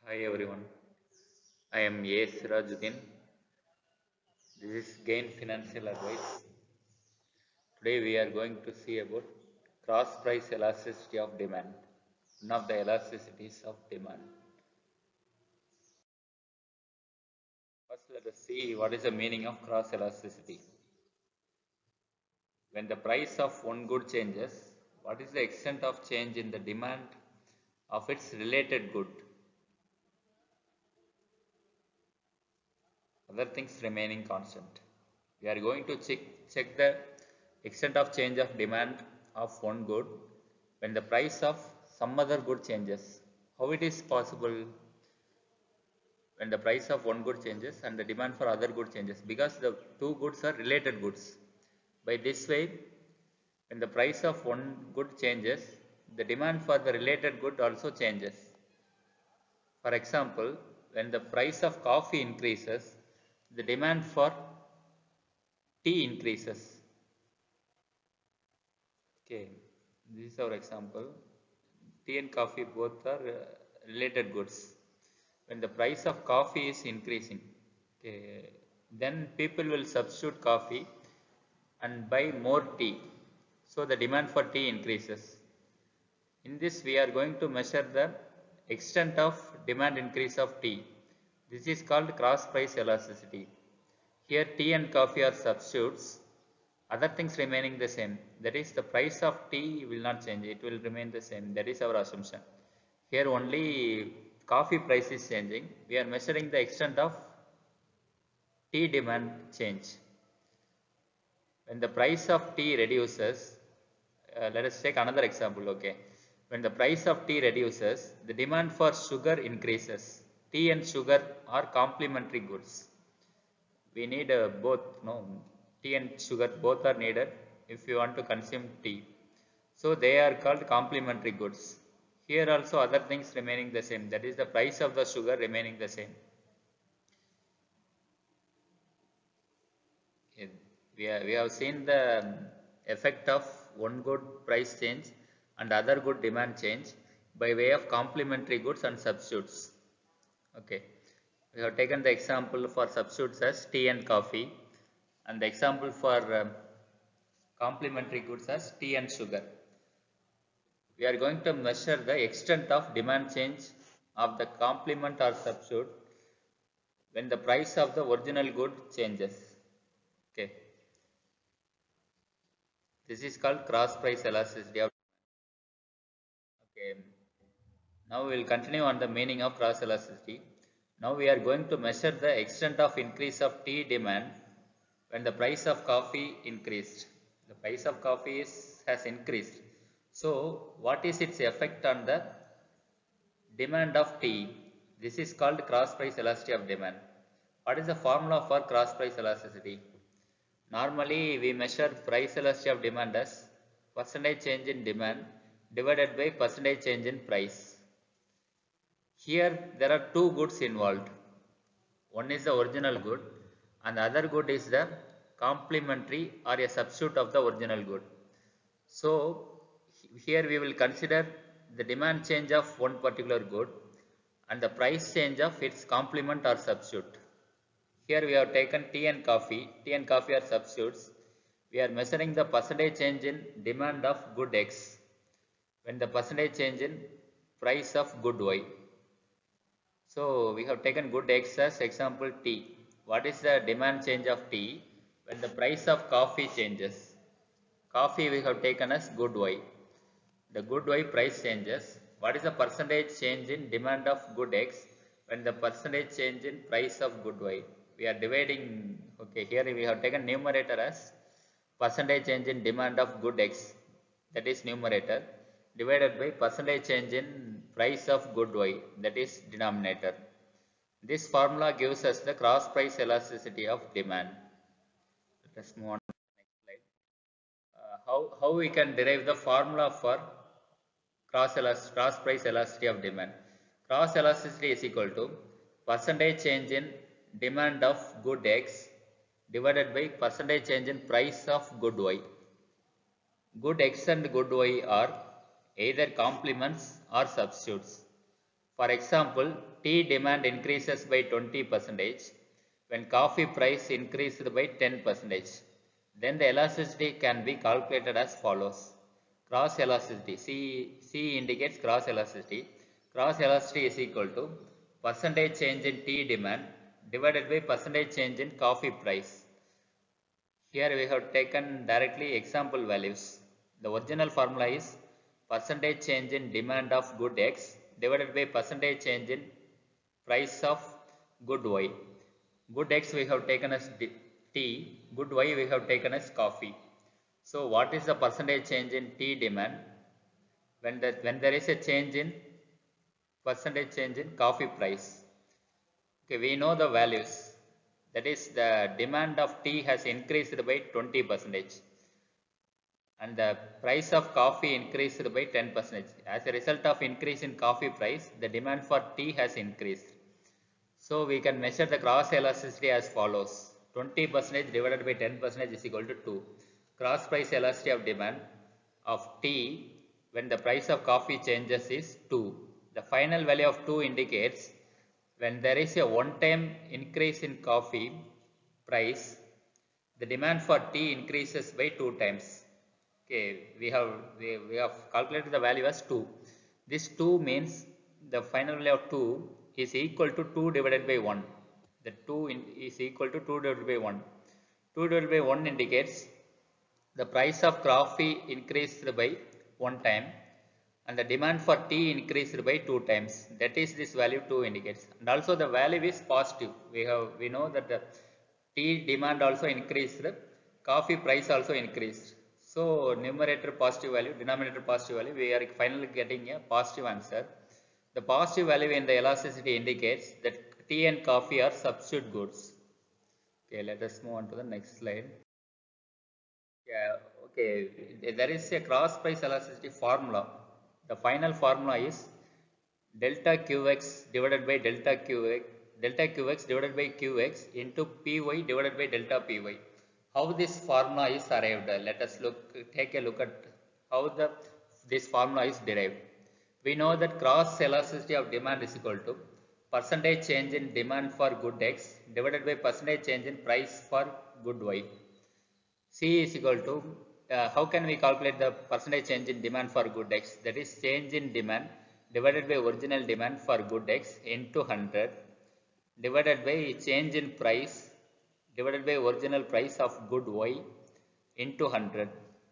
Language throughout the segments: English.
Hi everyone, I am A. Sirajuddin. This is Gain Financial Advice. Today we are going to see about cross price elasticity of demand, one of the elasticities of demand. First, let us see what is the meaning of cross elasticity. When the price of one good changes, what is the extent of change in the demand of its related good? Other things remaining constant. We are going to check the extent of change of demand of one good when the price of some other good changes. How it is possible when the price of one good changes and the demand for other good changes? Because the two goods are related goods. By this way, when the price of one good changes, the demand for the related good also changes. For example, when the price of coffee increases, the demand for tea increases. Okay, this is our example. Tea and coffee both are related goods. When the price of coffee is increasing, okay, then people will substitute coffee and buy more tea. So the demand for tea increases. In this, we are going to measure the extent of demand increase of tea. This is called cross price elasticity. Here tea and coffee are substitutes, other things remaining the same. That is, the price of tea will not change, it will remain the same. That is our assumption. Here only coffee price is changing. We are measuring the extent of tea demand change. When the price of tea reduces, let us take another example. Okay, when the price of tea reduces, the demand for sugar increases. Tea and sugar are complementary goods. We need both. No, tea and sugar both are needed if you want to consume tea. So they are called complementary goods. Here also other things remaining the same. That is the price of the sugar remaining the same. We have seen the effect of one good price change and other good demand change by way of complementary goods and substitutes. Okay, we have taken the example for substitutes as tea and coffee, and the example for complementary goods as tea and sugar. We are going to measure the extent of demand change of the complement or substitute when the price of the original good changes. Okay, this is called cross price elasticity of. Okay, now we will continue on the meaning of cross elasticity. Now we are going to measure the extent of increase of tea demand when the price of coffee increased. The price of coffee has increased. So what is its effect on the demand of tea? This is called cross price elasticity of demand. What is the formula for cross price elasticity? Normally we measure price elasticity of demand as percentage change in demand divided by percentage change in price. Here there are two goods involved. One is the original good and the other good is the complementary or a substitute of the original good. So here we will consider the demand change of one particular good and the price change of its complement or substitute. Here we have taken tea and coffee. Tea and coffee are substitutes. We are measuring the percentage change in demand of good X when the percentage change in price of good Y. So we have taken good X as example tea. What is the demand change of tea when the price of coffee changes? Coffee we have taken as good Y. The good Y price changes. What is the percentage change in demand of good X when the percentage change in price of good Y? We are dividing, okay, here we have taken numerator as percentage change in demand of good X, that is numerator, divided by percentage change in price of good Y, that is denominator. This formula gives us the cross price elasticity of demand. Let us move on to the next slide. How we can derive the formula for cross price elasticity of demand? Cross elasticity is equal to percentage change in demand of good X divided by percentage change in price of good Y. Good X and good Y are either complements or substitutes. For example, tea demand increases by 20% when coffee price increased by 10%. Then the elasticity can be calculated as follows. Cross elasticity, C indicates cross elasticity. Cross elasticity is equal to percentage change in tea demand divided by percentage change in coffee price. Here we have taken directly example values. The original formula is percentage change in demand of good X divided by percentage change in price of good Y. Good X we have taken as tea, good Y we have taken as coffee. So what is the percentage change in tea demand when there is a change in percentage change in coffee price? Okay, we know the values. That is, the demand of tea has increased by 20% and the price of coffee increased by 10%. As a result of increase in coffee price, the demand for tea has increased. So we can measure the cross elasticity as follows. 20% divided by 10% is equal to 2. Cross price elasticity of demand of tea when the price of coffee changes is 2. The final value of 2 indicates when there is a one-time increase in coffee price, the demand for tea increases by 2 times. Okay, we have calculated the value as 2. This 2 means the final value of 2 is equal to 2 divided by 1. The 2 is equal to 2 divided by 1. 2 divided by 1 indicates the price of coffee increased by 1 time and the demand for tea increased by 2 times. That is, this value 2 indicates. And also the value is positive. We know that the tea demand also increased, coffee price also increased. So numerator positive value, denominator positive value, we are finally getting a positive answer. The positive value in the elasticity indicates that tea and coffee are substitute goods. Okay, let us move on to the next slide. Yeah, okay, there is a cross price elasticity formula. The final formula is delta Qx divided by delta Qx divided by Qx into Py divided by delta Py. How this formula is arrived? Let us take a look at how this formula is derived. We know that cross elasticity of demand is equal to percentage change in demand for good X divided by percentage change in price for good Y. C is equal to, how can we calculate the percentage change in demand for good X? That is change in demand divided by original demand for good X into 100 divided by change in price divided by original price of good Y into 100.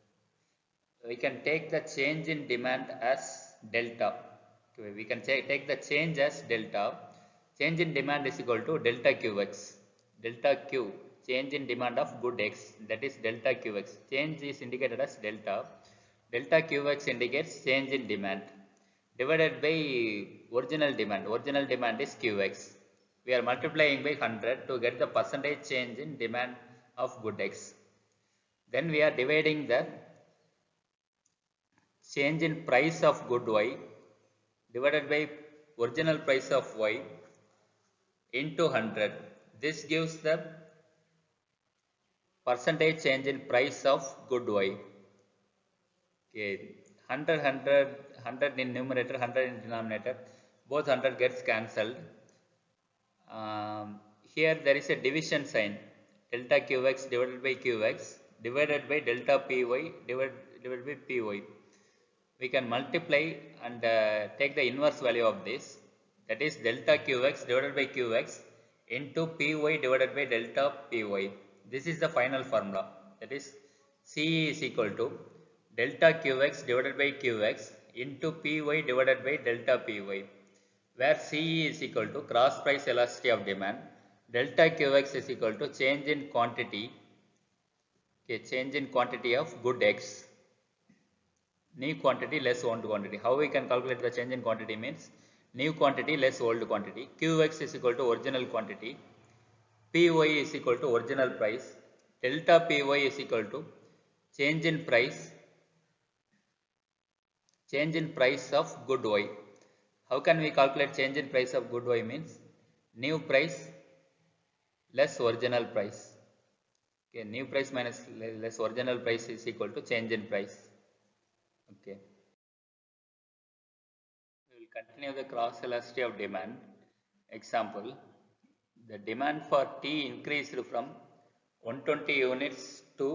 We can take the change in demand as delta. Okay, we can take the change as delta. Change in demand is equal to delta Qx. Delta Q, change in demand of good X, that is delta Qx. Change is indicated as delta. Delta Qx indicates change in demand divided by original demand. Original demand is Qx. We are multiplying by 100 to get the percentage change in demand of good X. Then we are dividing the change in price of good Y divided by original price of Y into 100. This gives the percentage change in price of good Y. Okay, 100 in numerator, 100 in denominator, both 100 gets cancelled. Here there is a division sign, delta Qx divided by Qx divided by delta Py divided by Py. We can multiply and take the inverse value of this, that is delta Qx divided by Qx into Py divided by delta Py. This is the final formula, that is C is equal to delta Qx divided by Qx into Py divided by delta Py, where C is equal to cross price elasticity of demand, delta Qx is equal to change in quantity, okay, change in quantity of good X, new quantity less old quantity. How we can calculate the change in quantity means new quantity less old quantity. Qx is equal to original quantity, Py is equal to original price, delta Py is equal to change in price of good Y. How can we calculate change in price of good Y means new price less original price. Okay, new price minus less original price is equal to change in price. Okay. We will Continue the cross elasticity of demand. Example, the demand for tea increased from 120 units to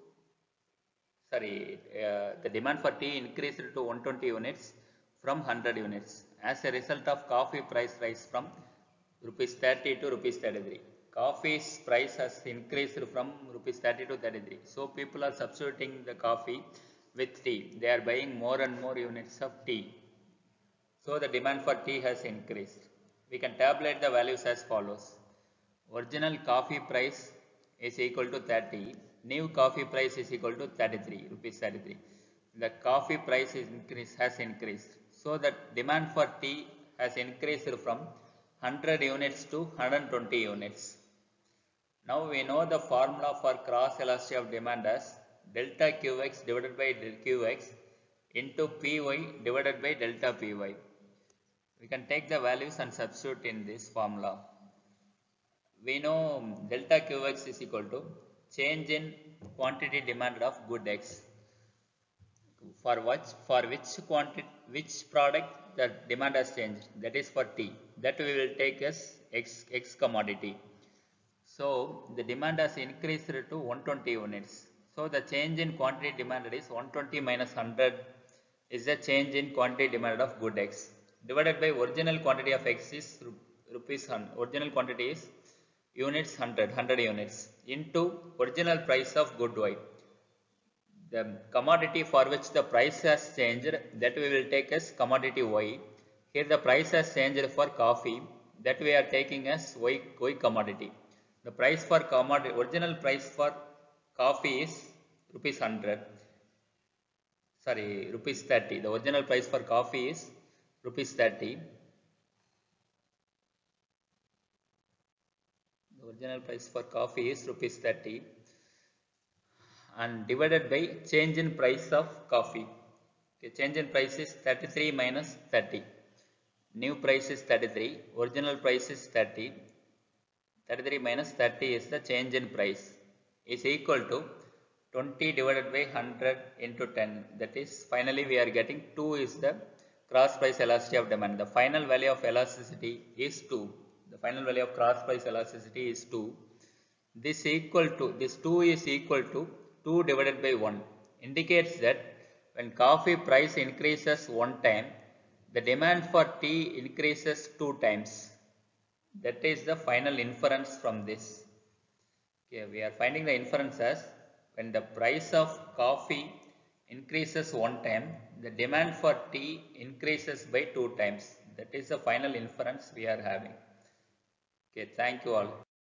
the demand for tea increased to 120 units from 100 units as a result of coffee price rise from rupees 30 to rupees 33. Coffee's price has increased from rupees 30 to 33. So people are substituting the coffee with tea. They are buying more and more units of tea. So the demand for tea has increased. We can tabulate the values as follows. Original coffee price is equal to 30. New coffee price is equal to 33, rupees 33. The coffee price has increased. So the demand for tea has increased from 100 units to 120 units. Now we know the formula for cross elasticity of demand as delta Qx divided by del Qx into Py divided by delta Py. We can take the values and substitute in this formula. We know delta Qx is equal to change in quantity demanded of good X. For which product the demand has changed, that is for tea. That we will take as X commodity. So the demand has increased to 120 units. So the change in quantity demanded is 120 minus 100 is the change in quantity demanded of good X divided by original quantity of X is rupees 100. Original quantity is units 100 units into original price of good Y. The commodity for which the price has changed, that we will take as commodity Y. Here the price has changed for coffee, that we are taking as Y commodity. The price for commodity, original price for coffee is rupees 100. Rupees 30. The original price for coffee is rupees 30. The original price for coffee is rupees 30 and divided by change in price of coffee. Okay, change in price is 33 minus 30. New price is 33. Original price is 30. 33 minus 30 is the change in price, is equal to 20 divided by 100 into 10. That is, finally we are getting 2 is the cross price elasticity of demand. The final value of elasticity is 2. The final value of cross price elasticity is 2. This 2 is equal to 2 divided by 1. Indicates that when coffee price increases 1 time, the demand for tea increases 2 times. That is the final inference from this. Okay, we are finding the inference as when the price of coffee increases 1 time, the demand for tea increases by 2 times. That is the final inference we are having. Okay, thank you all.